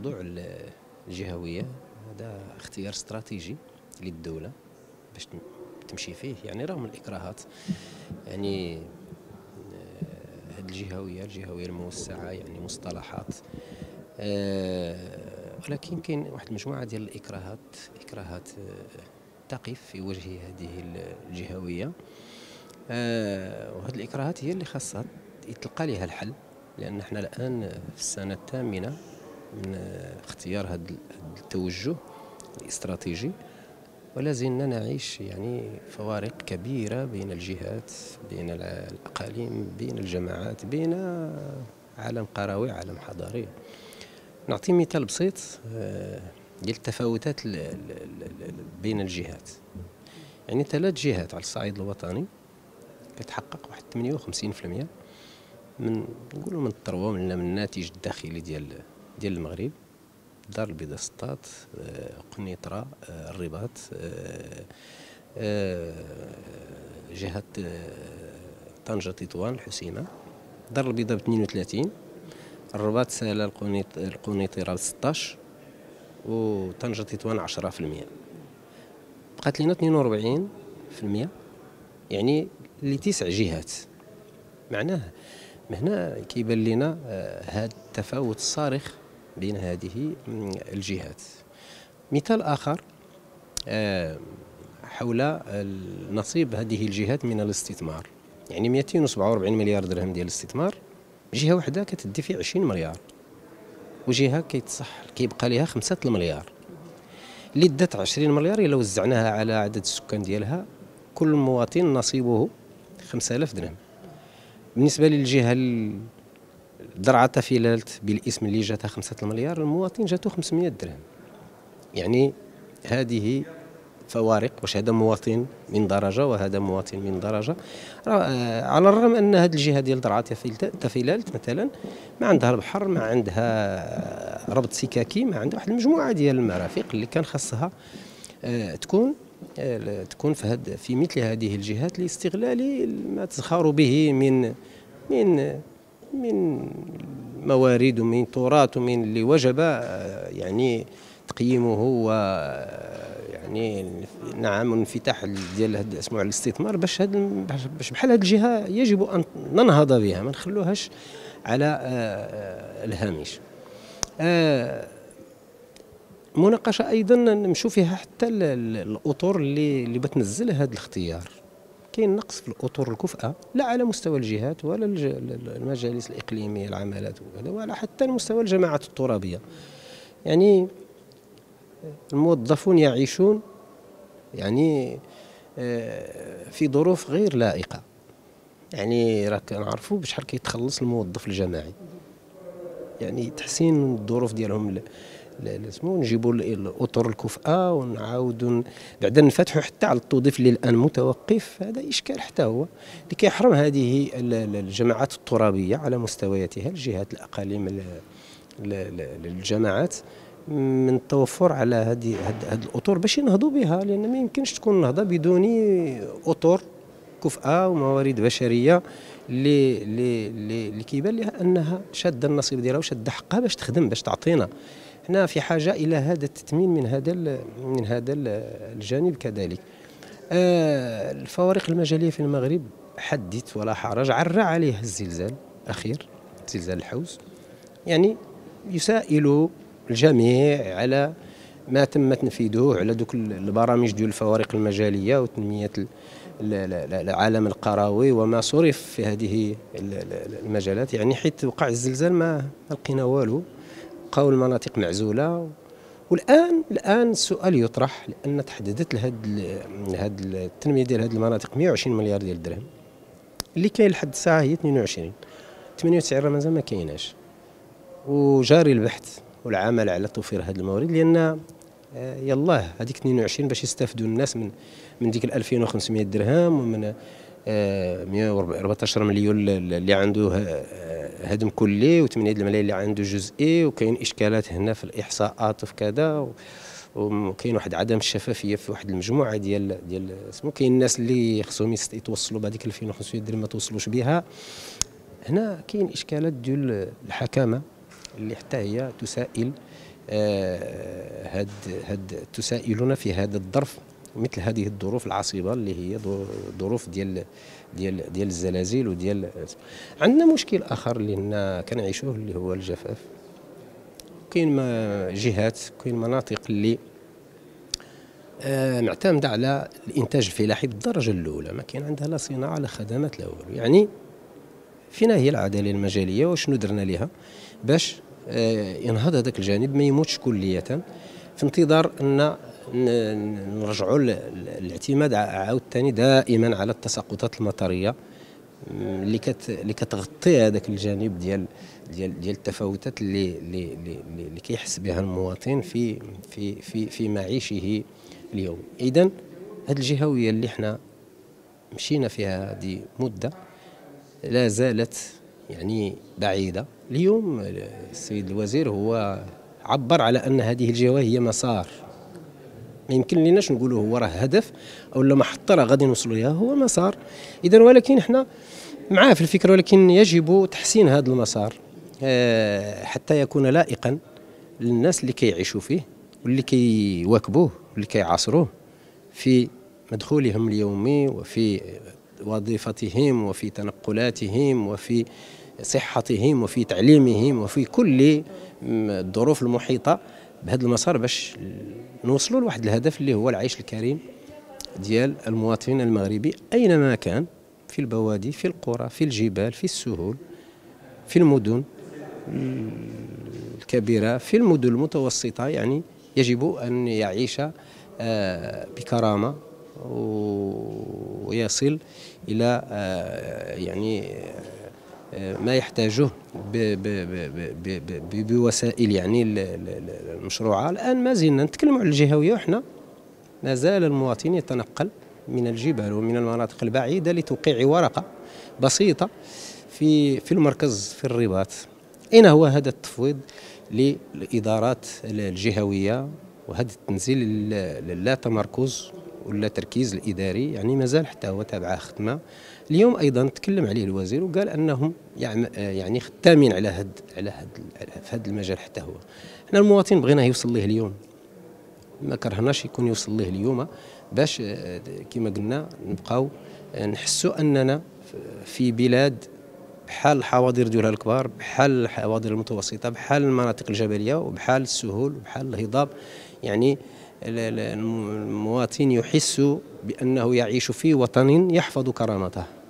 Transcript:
موضوع الجهوية هذا اختيار استراتيجي للدولة باش تمشي فيه، يعني رغم الإكراهات. يعني هذه الجهوية الموسعة يعني مصطلحات، ولكن كاين واحد المجموعة ديال إكراهات تقف في وجه هذه الجهوية. وهذه الإكراهات هي اللي خاصها يتلقى لها الحل، لأن احنا الآن في السنة الثامنة من اختيار هذا التوجه الاستراتيجي، ولا زلنا نعيش يعني فوارق كبيرة بين الجهات، بين الأقاليم، بين الجماعات، بين عالم قروي عالم حضاري. نعطي مثال بسيط ديال التفاوتات بين الجهات. يعني 3 جهات على الصعيد الوطني كتحقق واحد 58% من نقولوا من الثروة، من الناتج الداخلي ديال المغرب. دار البيضاء، سطات، قنيطرة، الرباط، جهة طنجة، تطوان، الحسيمة. دار البيضاء ب32، الرباط، سالا، القنيطرة ب16، وطنجة تطوان 10%. بقات لنا 42%، يعني ل9 جهات. معناه هنا كيبان لنا هذا التفاوت الصارخ بين هذه الجهات. مثال آخر حول نصيب هذه الجهات من الاستثمار. يعني 247 مليار درهم ديال الاستثمار، جهة واحدة كتدي فيه 20 مليار، وجهة كيبقى لها 5 المليار. اللي دات 20 مليار إلا وزعناها على عدد السكان ديالها، كل مواطن نصيبه 5000 درهم. بالنسبة للجهة درعا تافيلالت بالاسم اللي جاتها 5 المليار، المواطن جاتو 500 درهم. يعني هذه فوارق. واش هذا مواطن من درجة وهذا مواطن من درجة؟ على الرغم أن هذه الجهة ديال درعا تافيلالت مثلا ما عندها البحر، ما عندها ربط سككي، ما عندها واحد المجموعة ديال المرافق اللي كان خاصها تكون في مثل هذه الجهات لاستغلال ما تزخر به من موارد ومن تراث ومن اللي وجب يعني تقييمه، و يعني نعم انفتاح ديال هذا اسمه الاستثمار، باش بحال هذه الجهه يجب ان ننهض بها، ما نخلوهاش على الهامش. مناقشه ايضا نمشوا فيها حتى الاطر اللي بتنزل هذا الاختيار. كاين نقص في الاطر الكفءه، لا على مستوى الجهات ولا المجالس الاقليميه العمالات وكذا، ولا حتى مستوى الجماعات الترابيه. يعني الموظفون يعيشون يعني في ظروف غير لائقه. يعني راك نعرفوا بشحال كيتخلص الموظف الجماعي، يعني تحسين الظروف ديالهم اسمو نجيبوا الاطر الكفءه ونعاودوا بعدا نفتحوا حتى على التوظيف اللي الان متوقف. هذا اشكال حتى هو اللي كيحرم هذه الجماعات الترابيه على مستوياتها، الجهات، الاقاليم، الجماعات، من التوفر على هذه الاطر باش ينهضوا بها، لان ما يمكنش تكون نهضه بدون اطر كفءه وموارد بشريه اللي كيبان لها انها شاده النصيب ديالها وشاده حقها باش تخدم، باش تعطينا. احنا في حاجه الى هذا التثمين من هذا الجانب كذلك. الفوارق المجاليه في المغرب حدث ولا حرج، عرى عليها الزلزال الاخير، زلزال الحوس. يعني يسائل الجميع على ما تم تنفيذه على دوك البرامج ديال الفوارق المجاليه وتنميه العالم القروي وما صرف في هذه المجالات. يعني حيت وقع الزلزال ما لقينا والو، بقاو المناطق معزوله. والان السؤال يطرح، لان تحددت لهذه التنميه ديال هذه المناطق 120 مليار ديال الدرهم، اللي كاين لحد الساعه هي 22. 98 راه مازال ما كايناش، وجاري البحث والعمل على توفير هذه الموارد، لان يلاه هذيك 22 باش يستافدوا الناس من ديك 2500 درهم، ومن 114 مليون اللي عنده هدم كلي، و8 الملايين اللي عنده جزئي. وكاين اشكالات هنا في الاحصاءات وفي كذا، وكاين واحد عدم الشفافيه في واحد المجموعه ديال اسمه. كاين الناس اللي خصهم يتوصلوا بهذيك 2500 درهم ما توصلوش بها. هنا كاين اشكالات ديال الحكامه اللي حتى هي تسائل تسائلنا في هذا الظرف، مثل هذه الظروف العصيبه اللي هي ظروف ديال الزلازل وديال. عندنا مشكل اخر اللي كنعيشوه اللي هو الجفاف. كاين جهات، كاين مناطق اللي معتمده على الانتاج الفلاحي بالدرجه الاولى، ما كاين عندها لا صناعه لا خدمات لا والو. يعني فينا هي العداله المجاليه وشنو درنا لها باش ينهض هذاك الجانب، ما يموتش كلية، في انتظار ان نرجعوا الاعتماد عاوتاني دائما على التساقطات المطريه اللي كتغطي هذاك الجانب ديال التفاوتات اللي كيحس بها المواطن في معيشه اليوم. اذا هذه الجهويه اللي حنا مشينا فيها هذه مده لا زالت يعني بعيده. اليوم السيد الوزير هو عبر على ان هذه الجهه هي مسار، ما يمكن لناش نقولوا هو راه هدف او لا محطه راه غادي نوصلوا ليها، هو مسار. اذا ولكن احنا معاه في الفكره، ولكن يجب تحسين هذا المسار حتى يكون لائقا للناس اللي كيعيشوا فيه واللي كيواكبوه واللي كيعاصروه في مدخولهم اليومي وفي وظيفتهم وفي تنقلاتهم وفي صحتهم وفي تعليمهم وفي كل الظروف المحيطة بهذا المسار، باش نوصلوا لواحد الهدف اللي هو العيش الكريم ديال المواطن المغربي أينما كان، في البوادي، في القرى، في الجبال، في السهول، في المدن الكبيرة، في المدن المتوسطة. يعني يجب أن يعيش بكرامة ويصل إلى يعني ما يحتاجه بوسائل يعني المشروعة. الآن ما زلنا نتكلم على الجهوية، وحنا ما زال المواطن يتنقل من الجبال ومن المناطق البعيدة لتوقيع ورقة بسيطة في المركز في الرباط. أين هو هذا التفويض للإدارات الجهوية وهذا التنزيل لا تمركز ولا تركيز الإداري؟ يعني مازال حتى هو تابع خدمة. اليوم أيضا تكلم عليه الوزير وقال أنهم يعني خدامين على هذا المجال. حتى هو احنا المواطن بغيناه يوصل ليه اليوم، ما كرهناش يكون يوصل ليه اليوم، باش كما قلنا نبقاو نحسوا أننا في بلاد بحال الحواضر ديالها الكبار، بحال الحواضر المتوسطة، بحال المناطق الجبلية وبحال السهول وبحال الهضاب. يعني المواطن يحس بأنه يعيش في وطن يحفظ كرامته.